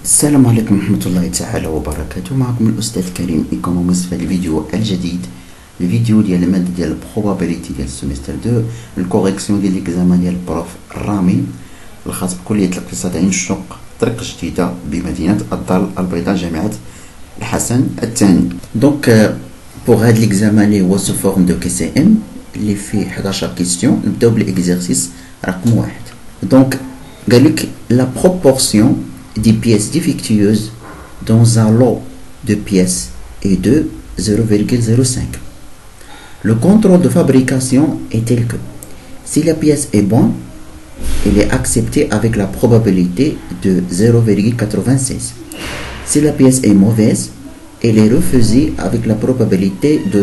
السلام عليكم ورحمة الله تعالى وبركاته. معكم الأستاذ كريم إيكونوميست في الفيديو الجديد، الفيديو ديال المادة ديال البروبابيليتي ديال السيمستر 2، الكوريكسيون ديال ليكزامان ديال البروف الرامي الخاص بكلية الاقتصاد عين الشوق، طريق جديدة بمدينة الدار البيضاء، جامعة الحسن الثاني. دونك بوغ هاد ليكزامان اللي هو سو فورم دو كي سي ام اللي فيه 11 كيستيون، نبداو بالاكزرسيس رقم 1. دونك قالك لا بروبورسيون des pièces défectueuses dans un lot de pièces est de 0,05. Le contrôle de fabrication est tel que si la pièce est bonne, elle est acceptée avec la probabilité de 0,96. Si la pièce est mauvaise, elle est refusée avec la probabilité de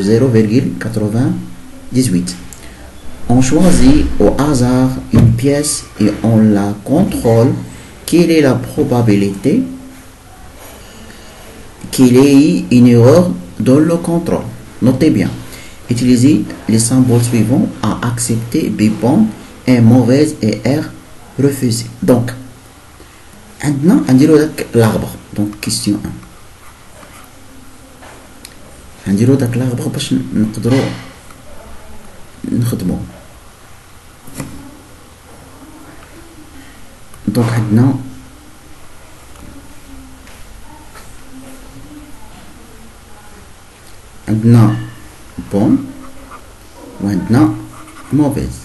0,98. On choisit au hasard une pièce et on la contrôle. Quelle est la probabilité qu'il y ait une erreur dans le contrôle? Notez bien, utilisez les symboles suivants à accepter B bon, et mauvaise et R refusé. Donc, maintenant, on dirait l'arbre. Donc, question 1. On dirait l'arbre parce que nous pouvons. Donc maintenant bon maintenant mauvaise.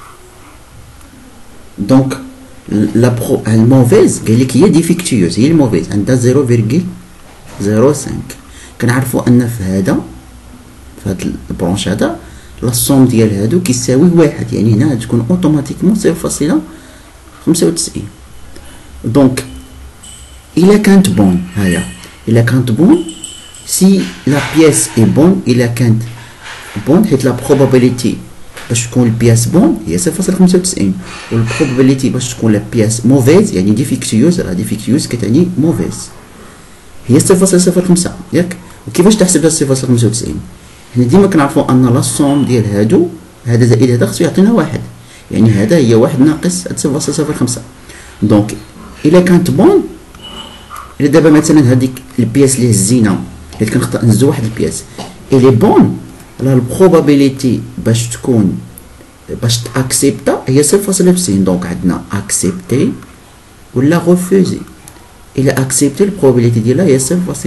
Donc la mauvaise qui est défectueuse هي الموفيز عندها 0,05. كنعرفوا ان في هذا البرونش هذا لا الصوم ديال هادو كيساوي 1، يعني هنا تكون اوتوماتيكمون 0.95. Donc il est quand bon هيا il est quand bon si la pièce est bonne il est quand bon حيت la probabilité باش تكون البياس بون هي 0.95 و البروبابيليتي باش تكون لا بياس موفيز يعني ديفيكتيوز، راه ديفيكتيوز كتعني موفيز هي 0.05 ياك. وكيفاش تحسب 0.95؟ حنا ديما كنعرفوا ان لا صوم ديال هادو هذا زائد هذا خصو يعطينا 1، يعني هذا هي 1 ناقص 0.05. دونك الا كانت بون، الا دابا مثلا هذيك البياس اللي هزينا حيت كنخطا نهزو واحد البياس الي بون، راه البروبابيليتي باش تكون باش تاكسبتا هي 0.90. دونك عندنا اكسبتي ولا غوفوزي. الا اكسبتي البروبابيليتي ديالها هي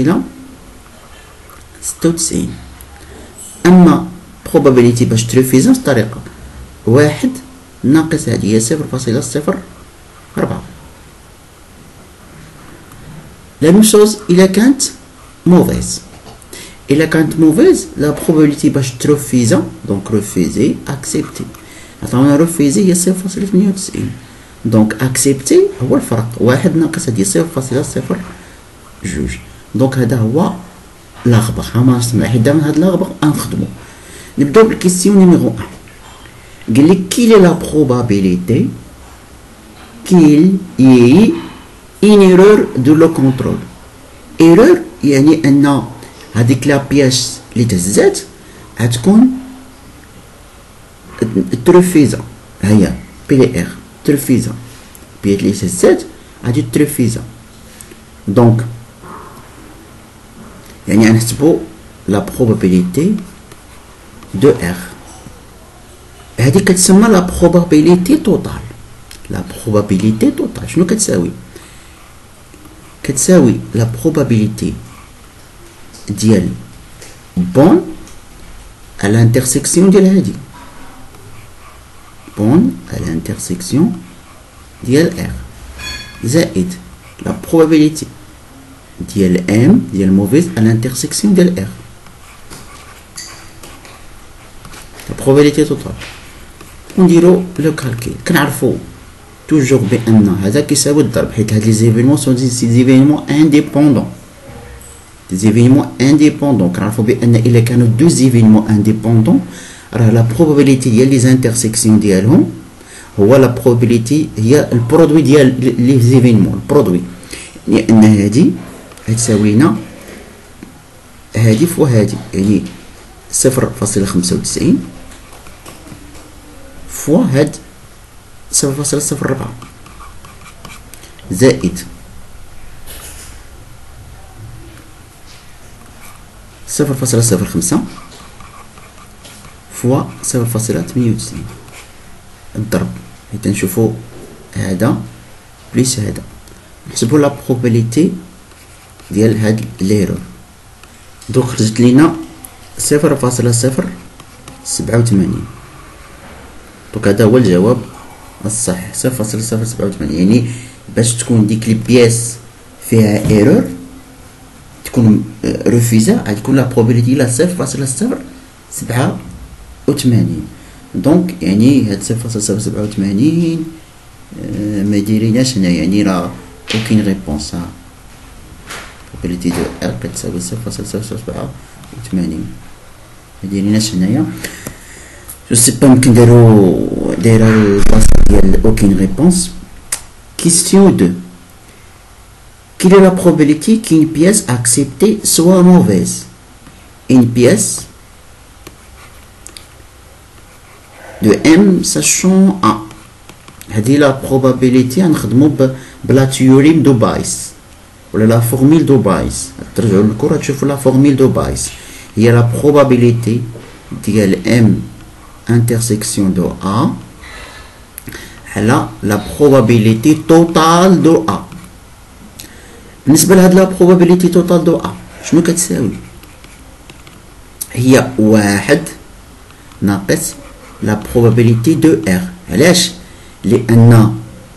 0.96. اما probability باش تريفيزا بطريقه 1 ناقص هذه هي 0.04. La même chose إلا كانت mauvaise. إلا كانت mauvaise la probabilité باش ترفيزا دونك رفيزي accepter. عطاونا رفيزي هي 0.98. دونك accepter هو الفرق 1 ناقص هذه 0.02. دونك هذا هو لاغبر. ها سمع حيت دابا هاد لاغبر غنخدمو. نبداو بالكيسيون نيميرو 1. قال لك quelle est la probabilité qu'il y ait une erreur de le contrôle. erreur يعني ان هذيك لا بياس اللي تهزات غتكون ترفيزا، هي بي لي ار ترفيزا، بيات اللي تهزات غادي ترفيزا. دونك يعني غنحسبو لا probabilité de R. هذه كتسمى لا probabilité totale. لا probabilité totale شنو كتساوي؟ كتساوي لا probabilité ديال بون à l'intersection ديال هادي بون à l'intersection ديال R زائد لا probabilité ديال M ديال موفيز à l'intersection ديال R. لا probabilité totale ونديرو لو كالكيل. كنعرفو توجور بان هذا كيساوي الضرب حيت هاد لي زيفينمون سون دي زيفينمون انديبوندون. دي زيفينمون انديبوندون كنعرفو بان الا كانوا دو زيفينمون انديبوندون راه لا بروبابيليتي ديال لي زانترسيكسيون ديالهم هو لا بروبابيليتي هي البرودوي ديال لي زيفينمون البرودوي، لان هادي غتساوي لنا هادي فوا هادي يعني 0.95 فوا هاد 0.04 زائد 0.05 فوا 0.98 الضرب، حيت نشوفو هذا بليس هذا، نحسبو لا بروبابيليتي ديال هاد ليرور. دوك خرجت لينا 0.087. دوك هذا هو الجواب الصحيح، 0.087. يعني باش تكون ديك لي بياس فيها ايرور تكون ريفيزا، غادي تكون لا بروبابيليتي لا 0.087. دونك يعني هاد 0.087 ما دايريناش هنا، يعني راه اوكين ريبونس. بروبابيليتي دو ار كتساوي 0.087 ما دايريناش هنايا. جو سي با ممكن دايره البلاصه ديال اوكين ريبونس. Question 2. Quelle est la probabilité qu'une pièce acceptée soit mauvaise? Une pièce de M sachant A. هذه la probabilité نخدمو بلا théorème de Bayes ولا la formule de Bayes. ترجعوا للكرة تشوفوا la formule de Bayes. هي la probabilité ديال M intersection de A على la probabilité totale de A. بالنسبة لهاد la probabilité totale de A شنو كتساوي؟ هي واحد ناقص la probabilité de R. علاش؟ لأن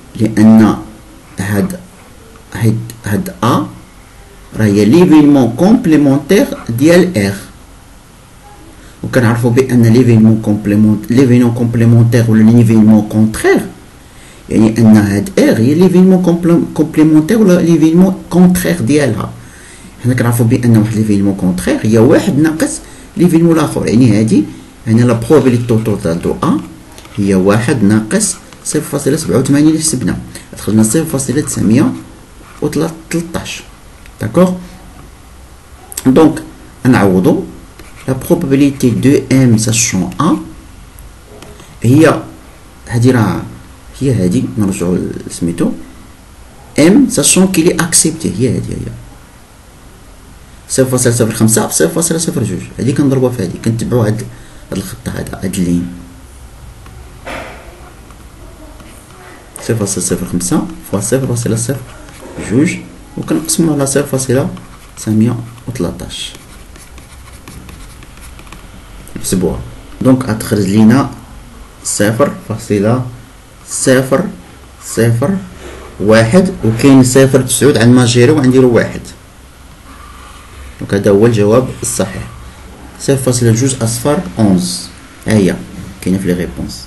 هاد A راه هي ليفينمون كومبليمونتير ديال R، وكنعرفو بأن ليفينمون كومبليمونتير ولا ليفينمون كونترير، يعني ان هاد ار هي ليفينمون كومبليمونتير ولا ليفينمون كونترير ديالها. حنا كنعرفو بان واحد ليفينمون كونترير هي واحد ناقص ليفينمون الاخر، يعني هادي هنا لا بروبابيليتي توتال دو ا هي واحد ناقص 0.87 اللي حسبنا، دخلنا 0.913. داكوغ. دونك نعوضو لا بروبابيليتي دو ام ساشون ا هي هادي، راه هي هادي، نرجعو لسميتو ام ساشون كيلي اكسبتي، هي هادي هي 0.05 ب 0.02. هادي كنضربوها في هادي، كنتبعو هاد الخط هذا، هاد اللين 0.05 فوا 0.02 وكنقسمو على 0.913 نحسبوها. دونك غتخرج لينا 0.001 وكاين 0.9 عند ماجيرو وغنديرو 1. دونك هذا هو الجواب الصحيح، 0.2 أصفر 11. ها هي كاينه في لي ريبونس،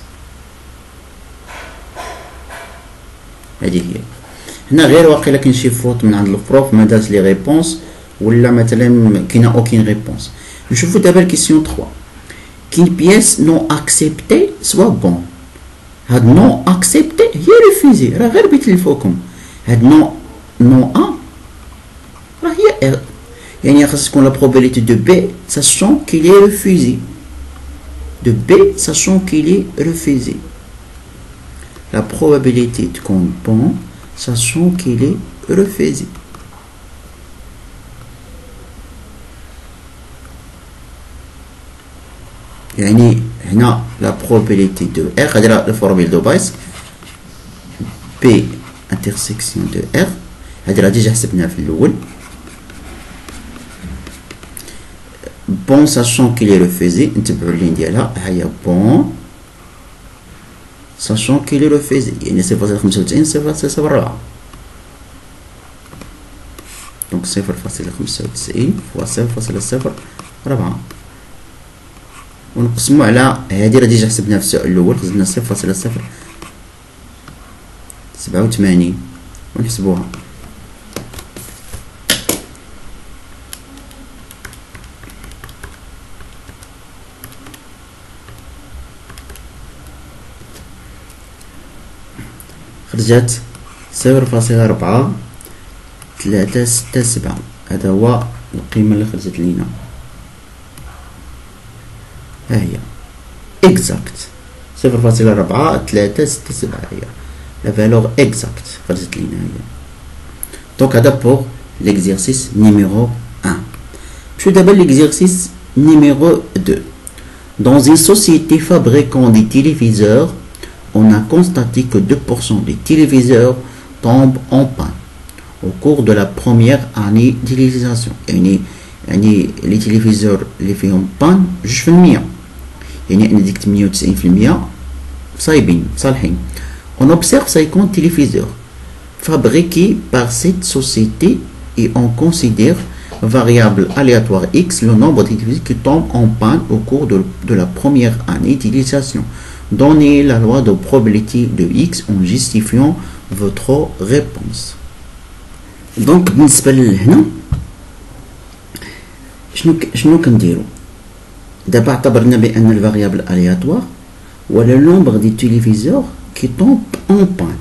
هادي هي. هنا غير واقيلا كاين شي فوت من عند البروف ما داز لي ريبونس، ولا مثلا كاينه اوكين ريبونس. نشوفو دابا الكيسيون 3. qu'une pièce non acceptée soit bonne. هاد non accepté هي ريفيزي، راه غير بيت لفوقكم. هاد non A راه هي R، يعني خاص تكون la probabilité de B sachant qu'il est refusé. De B sachant qu'il est refusé. La probabilité تكون bon sachant qu'il est refusé. يعني هنا لا probabilité de R هادي راه الفورميل دو بايس B intersection de R، هادي راه ديجا حسبناها في الأول. bon sachant qu'il est refusé، نتبعو اللين ديالها، ها هي bon sachant qu'il est refusé، يعني 0.95 0.04. دونك 0.95 فوا 0.04 ونقسمو على هادي راه ديجا حسبناها في السؤال الاول، خرجنا 0.087 ونحسبوها. خرجت 0.4367. هذا هو القيمة اللي خرجت لينا، ها هي exact 0.4367 هي لا فالور exact خرجت لينا هي. دونك هذا بوغ l'exercice numéro 1. Je fais d'abord l'exercice numéro 2. Dans une société fabriquant des téléviseurs, on a constaté que 2% des téléviseurs tombent en panne au cours de la première année d'utilisation. يعني les téléviseurs اللي فيهم بان 2%، يعني أنا ديك 98% صايبين صالحين. On observe 50 téléviseurs fabriqués par cette société et on considère variable aléatoire X le nombre de téléviseurs qui tombent en panne au cours de la première année d'utilisation. Donnez la loi de probabilité de X en justifiant votre réponse. Donc بالنسبة لهنا شنو كنديرو؟ دابا اعتبرنا بأن الفاريابل aléatoire ولا nombre de téléviseurs qui tombent en panne.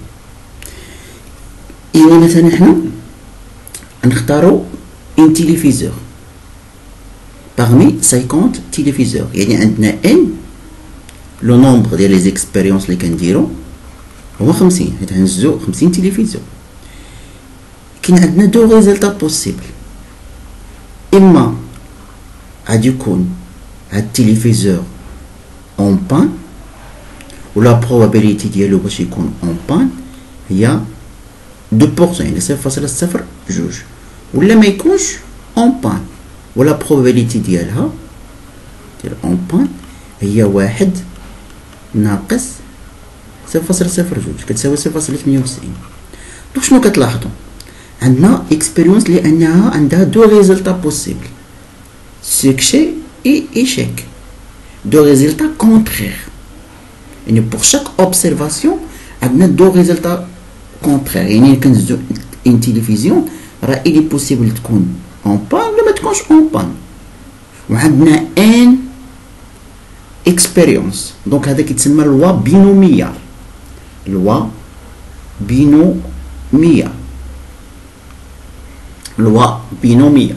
إيوا مثلا حنا نختارو un téléviseur parmi 50 téléviseurs، يعني عندنا n لو نومبر ديال لي زيكسبيريونس اللي كنديرو هو 50، حيت غنهزو 50 تيليفزيون. كاين عندنا دو ريزلتا بوسيبل، اما غادي يكون هاد التيليفزيور اون بان ولا بروبابيليتي ديالو باش يكون اون بان هي 2%، يعني 0.02، ولا ما يكونش اون بان ولا بروبابيليتي ديالها ديال اون بان هي 1 ناقص 0.02 كتساوي 0.98. دونك شنو كتلاحظوا؟ عندنا اكسبيريونس لانها عندها دو ريزلتا بوسيبل، سكشي اي ايشيك، دو ريزلتا كونترير. يعني بور شاك اوبسيرفاسيون عندنا دو ريزلتا كونترير، يعني كنزيدو ان تيليفزيون راه إلي بوسيبل تكون اون بان ولا ما تكونش اون بان، وعندنا ان اكسبيريونس. دونك هذا كيتسمى لوا بينوميال، لوا بينوميال، لوا بينوميال،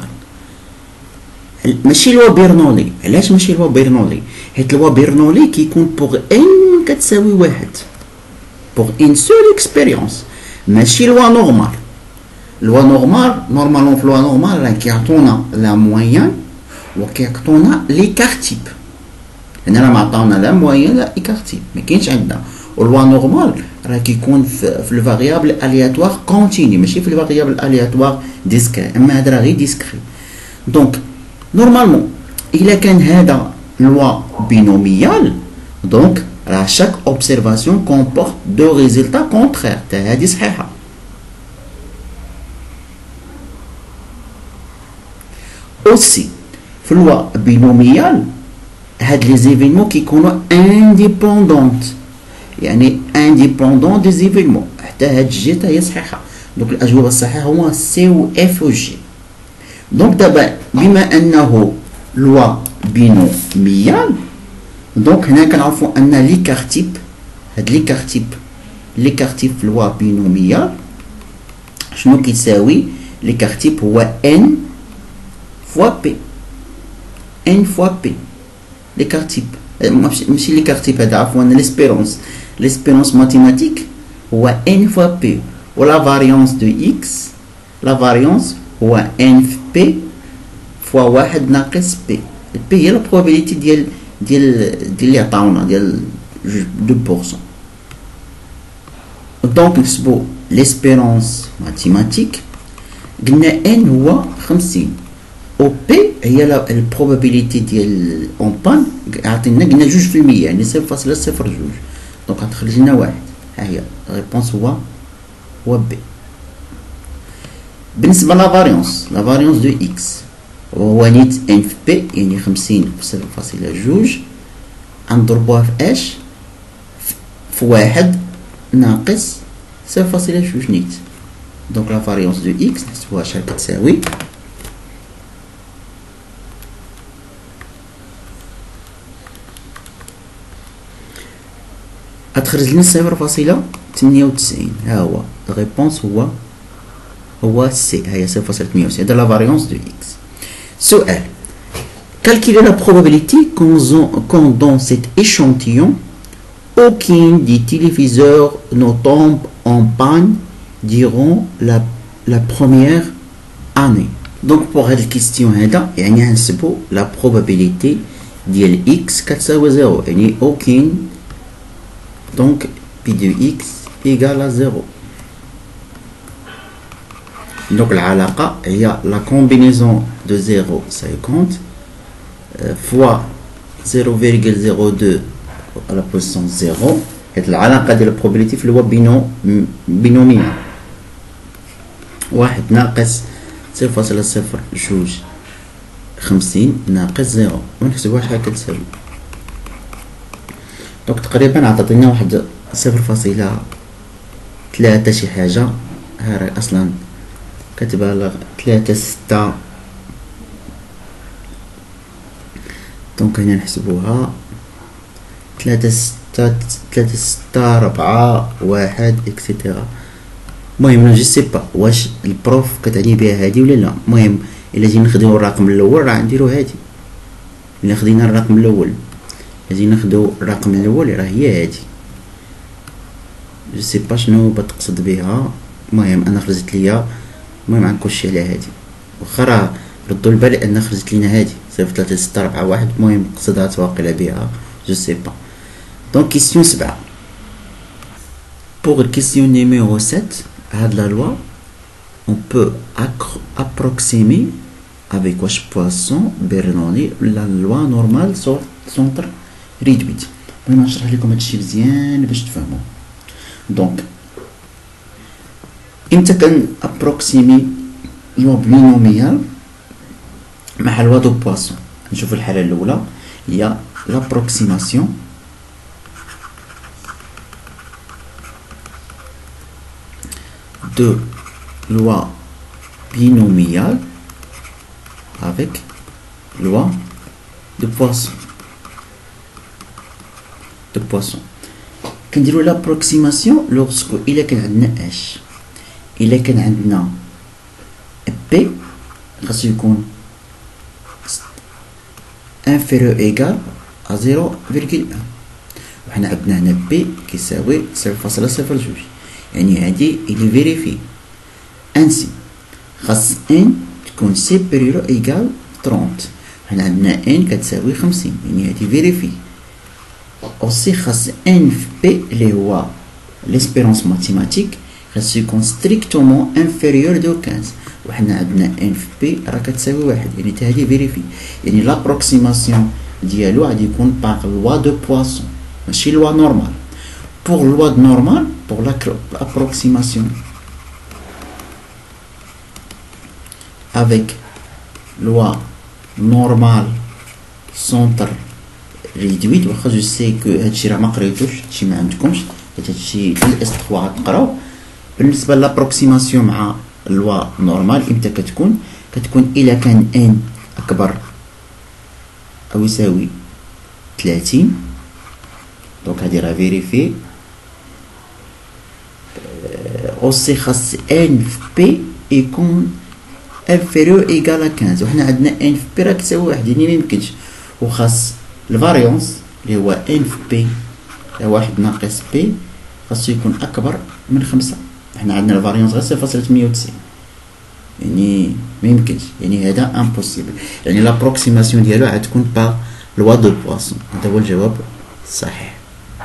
ماشي لوا بيرنولي. علاش ماشي لوا بيرنولي؟ حيت لوا بيرنولي كيكون بوغ ان كتساوي 1، بوغ ان سول اكسبيريونس، ماشي لوا نورمال. لوا نورمال نورمالمون في لوا نورمال راه كيعطونا لا موين وكيعطونا ليكار تيب. هنا راه معطاونا لا موين لا ايكار تيب، ما كاينش عندنا. ولوا نورمال راه كيكون في الفاريابل الياتوار كونتيني، ماشي في الفاريابل الياتوار ديسكري، اما هذا راه غير ديسكري. دونك نورمالمون الا كان هذا لوا بينوميال دونك راه شاك اوبسيرفاسيون كومبورت دو ريزلتا كونترير، تا هذه صحيحه. اوسي في لوا بينوميال هاد لي زيفينمون كيكونوا انديبوندونت، يعني انديبوندون دي زيفينمون، حتى هاد الجي حتى هي صحيحه. دونك الاجوبه الصحيحه هما سي و اف و جي. دونك دابا بما انه لوا بينوميال دونك هنا كنعرفوا ان ليكار تيب، هاد ليكار تيب في لوا بينوميال شنو كيساوي؟ ليكار تيب هو ان فوا بي، ان فوا بي ليكار تيب، ماشي ليكار تيب هذا عفوا، ليسبيرونس ماتيماتيك هو ان فوا بي، ولا فاريونس دو اكس لا فاريونس هو ان في بي فوا 1 ناقص بي. بي هي لا بروبابيليتي ديال اللي عطاونا ديال 2%. دونك نحسبوا ليسبيرونس ماتيماتيك، قلنا ان هو 50 او بي هي البروبابيليتي ديال اون بان عطينا قلنا 2%، يعني 0.02. دونك غتخرج لنا 1. ها هي الريبونس هو بي. بالنسبه لا فاريونس دو اكس هو نيت ان في بي، يعني 50 في 0.2 غنضربوها في اش في 1 ناقص 0.2 نيت. دونك لا فاريونس دو اكس نحسبوها شحال كتساوي، غتخرج لنا 0.98. ها هو الريبونس هو سي، هي 0.98. هذا لا فاريونس دو اكس. سؤال: calculer la probabilité quand dans cet échantillon aucun des téléviseurs ne tombe en panne durant la première année. دونك بوغ هاد الكيستيون هذا يعني غنحسبو لا probabilité ديال x كتساوي زيرو، يعني او كاين دونك بي دو x égal à زيرو. دونك العلاقة هي لا كومبينيزون دو 0,50 فوا 0,02 على بويسون زيرو. هاد العلاقة ديال البروبابيليتي في الوا بينوميال، واحد ناقص 0.050 ناقص زيرو، ونحسبوها شحال كتساوي. دونك تقريبا عطاتنا واحد 0.3 شي حاجة، ها راهي اصلا كتبالغ 3.6. دونك هنا نحسبوها 3.6 4 1 اكسيتيرا. المهم انا جو سي با واش البروف كتعني بها هادي ولا لا. المهم الا جينا نخدمو الرقم الاول راه نديرو هادي، الا خدينا الرقم الاول جينا ناخدو الرقم الاول راه هي هادي. جو سي با شنو بتقصد بها. المهم انا خرجت ليا، المهم غنكوشي على هادي، واخا راه ردوا البال ان خرجت لينا هادي 0.3.6.4.1. المهم قصدها واقيلا بها جو سي با. دونك كيسيون 7. Pour la question numéro 7, la loi, on peut approximer avec quoi poisson Bernoulli la loi normale centre réduite. Je vais vous expliquer comment c'est bien pour تفهموا. Donc, امتى كان approximer loi binomiale مع loi de Poisson. نشوف الحالة الأولى هي l'approximation de loi binomiale avec loi de Poisson. كنديرو l'approximation lorsque إلا كان عندنا h، إلا كان عندنا p خاصو يكون inférieur égal à 0,1، وحنا عندنا هنا p كيساوي 0.02، يعني هادي إلي فيريفي. انسي خاص n تكون supérieur égal 30، حنا عندنا n كتساوي 50، يعني هادي فيريفي. أوسي خاص n في p اللي هو ليسبيرونس ماتيماتيك خاص يكون ستريكتومون inférieur دو 15، وحنا عندنا n في p راه كتساوي 1، يعني تا هادي فيريفي. يعني لابروكسيماسيون ديالو غادي يكون باغ لوا دو بواسون ماشي لوا نورمال. pour loi normale, pour l'approximation avec loi normale centre réduite. Je sais que هادشي راه ما قريتوش، هادشي ما عندكمش، هادشي في الاس 3 غتقراو. بالنسبه لابروكسيماسيون مع لوا نورمال امتى كتكون الا كان n اكبر او يساوي 30. دونك هادي راه فيريفي. أوسي خاص n في p يكون inférieur égal à 15، وحنا عندنا n في p راه كتساوي 1، يعني ميمكنش. وخاص الفاريونس اللي هو n في p هي 1 ناقص p خاصو يكون أكبر من 5، حنا عندنا الفاريونس غير 0.98، يعني ميمكنش، يعني هذا امبوسيبل. يعني لابروكسيماسيون ديالو غتكون باغ لوا دو بواسون. هذا هو الجواب الصحيح.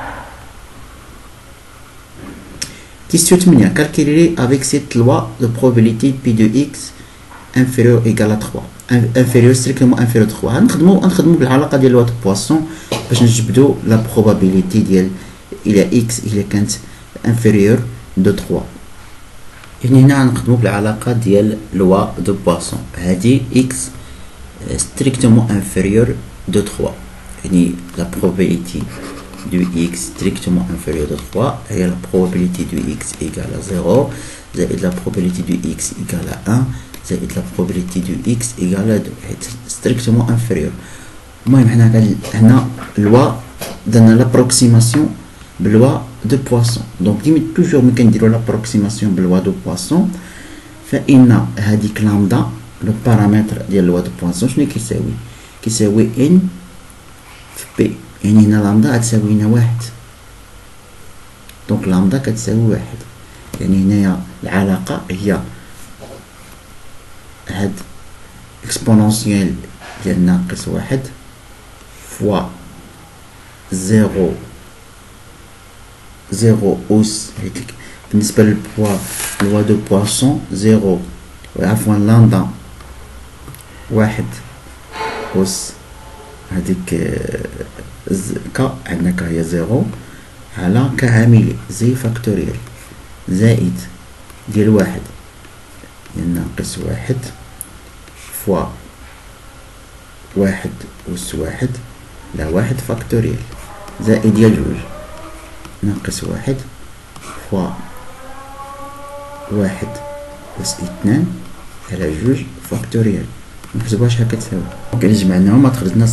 Question 8. Calculer avec cette loi de probabilité P de x inférieur ou égal à 3. Inférieur, strictement inférieur à 3. نخدمو بالعلاقة ديال لوا دو بواسون باش نجبدو لا probabilité ديال إلى x إلا كانت inférieur de 3. يعني هنا نخدمو بالعلاقة ديال لوا دو بواسون. هادي x strictement inférieur de 3. يعني la probabilité du x strictement inférieur de 3 et la probabilité du x égale à 0 زائد la probabilité du x égale à 1 زائد la probabilité du x égale à 2 strictement inférieur. المهم هنا لوا درنا لابروكسيماسيون بلوا دو بواسون. دونك ديما توجور ملي كنديرو لابروكسيماسيون بلوا دو بواسون فإن هاديك لامدا لو بارامتر ديال لوا دو بواسون شنو كيساوي n في p، يعني هنا لامدا غتساوي هنا 1، دونك لامدا كتساوي 1. يعني هنايا العلاقة هي هاد اكسبونونسيال ديال ناقص واحد فوا زيرو أس هذيك بالنسبة للبوا لوا دو بواسون زيرو عفوا لاندا واحد أس هذيك كا عندنا كا هي زيرو على كعاملي زي فاكتوريال زائد ديال واحد ديال ناقص واحد فوا واحد أس واحد لا واحد فاكتوريال زائد ديال جوج ناقص واحد فوا واحد أس اثنان على جوج فاكتوريال نحسبوها شحال كتساوي. دونك إلا جمعناهم تخرجنا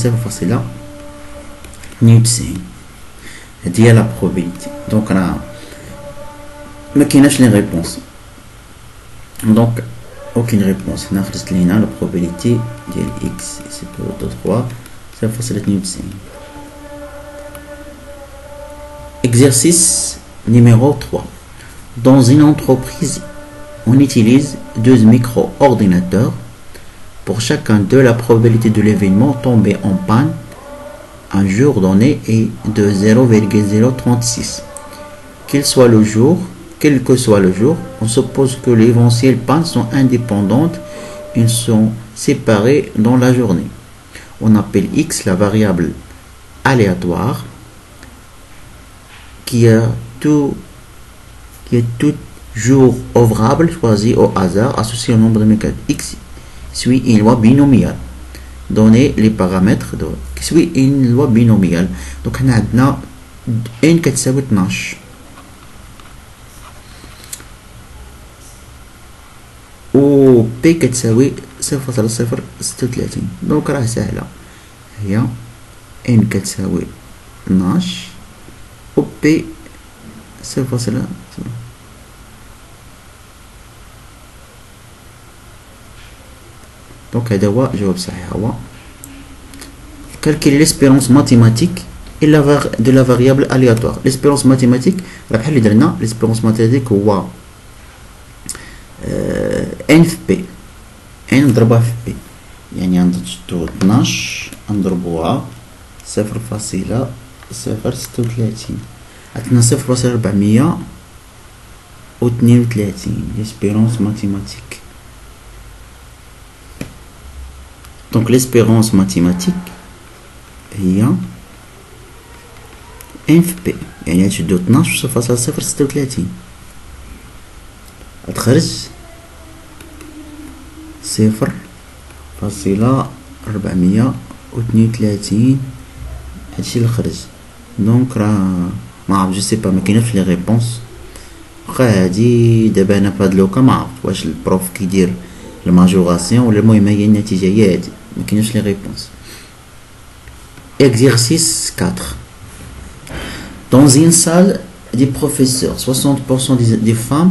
0.92. هادي هي لا بروبابيليتي. دونك راه مكايناش لي ريبونس دونك aucune réponse. هنا خرجت لينا لا بروبابيليتي ديال x سيبر 3 0.92. Exercice numéro 3. Dans une entreprise, on utilise 2 micro-ordinateurs. Pour chacun d'eux, la probabilité de l'événement tombé en panne un jour donné est de 0,036. Quel que soit le jour, on suppose que les éventuelles pannes sont indépendantes, ils sont séparés dans la journée. On appelle x la variable aléatoire qui est tout jour ouvrable choisi au hasard associé au nombre de mécaniques. X suit une loi binomiale. Donner les paramètres qui suit une loi binomiale. Donc on a n كتساوي 12 و p كتساوي 0.036. دونك راه سهله هي n كتساوي 12 و p 0.0. دونك هذا هو جواب صحيح. هو calculer l'espérance mathématique et de la variable aléatoire. L'espérance mathématique راه بحال اللي درنا l'espérance mathématique هو n في p n نضربها في p يعني غنشدو 12 نضربوها 0.036 عطنا 0.432 l'espérance mathématique. Donc l'espérance mathématique هي n في p يعني غتشدو 12 في 0.036 غتخرج 0.432. هادشي اللي خرج. دونك راه ما عرفت جو سي با مكايناش لي ريبونس. واخا هادي دابا انا فهاد لوكا ما عرفت واش البروف كيدير الماجوراسيون ولا المهم هي النتيجه هي هادي مكايناش لي ريبونس. Exercice 4. Dans une salle des professeurs, 60% des femmes.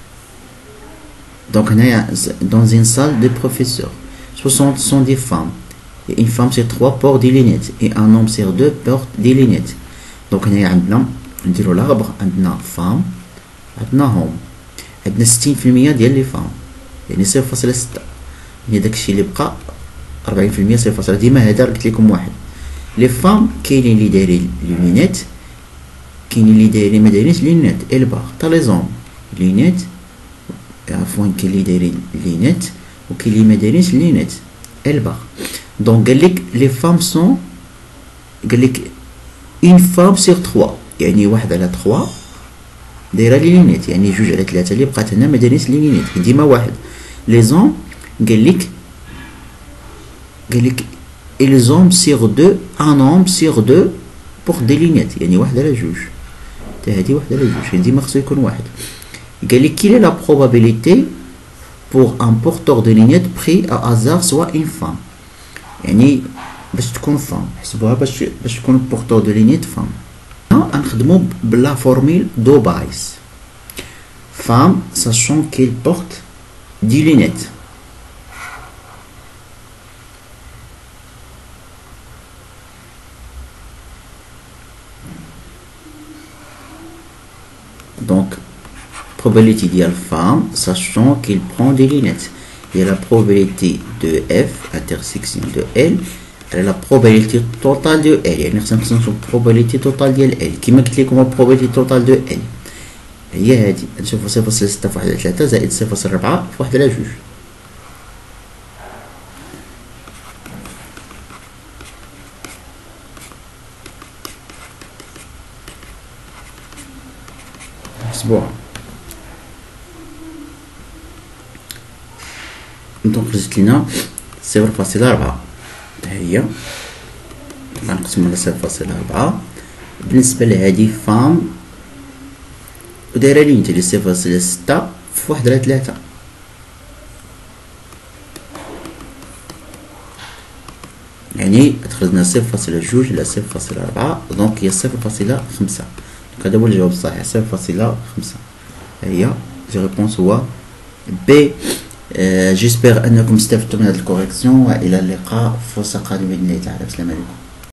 Donc, dans une salle des professeurs, 60 sont des femmes. Et une femme sur 3 porte des lunettes. Et un homme sur 2 porte des lunettes. Donc, on a نديرو l'arbre, عندنا femme, عندنا homme. عندنا 60% ديال لي فام. يعني 0.6. يعني داكشي اللي بقى 40% 0.. ديما هذا قلت لكم واحد. لي فام كاينين اللي دايرين لونيت كاينين اللي دايرين ما دايرينش لونيت الباغ تا لي زوم لونيت عفوا كاين اللي دايرين لونيت وكاين اللي ما دايرينش لونيت الباغ. دونك قالك لي فام سون قالك اون فام سيغ 3 يعني واحد على 3 دايره لي لونيت يعني جوج على 3 اللي بقات هنا ما دايرينش لي لونيت ديما واحد. لي زوم قالك ils ont sur 2 un homme sur 2 porte des lunettes يعني واحد على جوج حتى هادي واحد على جوج ديما خصو يكون واحد. قال لك quelle est la probabilité pour un porteur de lunettes pris à hasard soit une femme. يعني باش تكون فام حسبوها باش تكون porteur de lunettes femme. غنخدمو بلا فورميل دو بايس femme sachant qu'elle porte des lunettes. Donc, probabilité ديال femme sachant qu'il prend des lunettes. هي la probabilité de F intersection de L على la probabilité totale de L. يعني خصنا نشوف probabilité totale ديال L كيما قلت لكم probabilité totale de L هي هادي. نشوفو 0.6 في 1 على 3 زائد 0.4 في 1 على 2. حسبوها. دونك خرجت لينا 0.4 هي غنقسمو على 0.4 بالنسبة لهادي فام ودايرة لينيتي لي 0.6 في 1 على 3 يعني تخرجنا 0.2 على 0.4 دونك هي 0.5. دونك هذا هو الجواب الصحيح 0.5 هي جو ريبونس هو بي. جيسبر انكم استفدتم من هذه الكوريكسيون والى اللقاء فرصة قادمة باذن الله تعالى. السلام عليكم.